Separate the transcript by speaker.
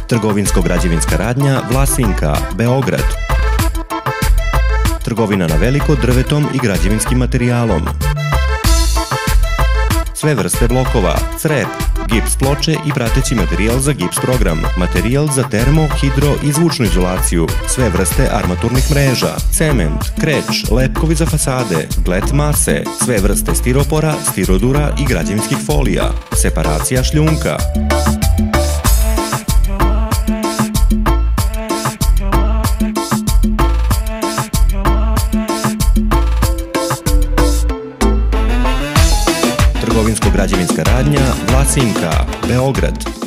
Speaker 1: Trgovinsko-građevinska radnja Vlasinka, Beograd. Trgovina na veliko drvetom i građevinskim materijalom. Sve vrste blokova, crep, gips ploče i prateći materijal za gips program, materijal za termo, hidro i zvučnu izolaciju, sve vrste armaturnih mreža, cement, kreć, lepkovi za fasade, glet mase, sve vrste stiropora, stirodura i građevinskih folija, separacija šljunka. Trgovinsko-građevinska radnja Vlasinka, Beograd.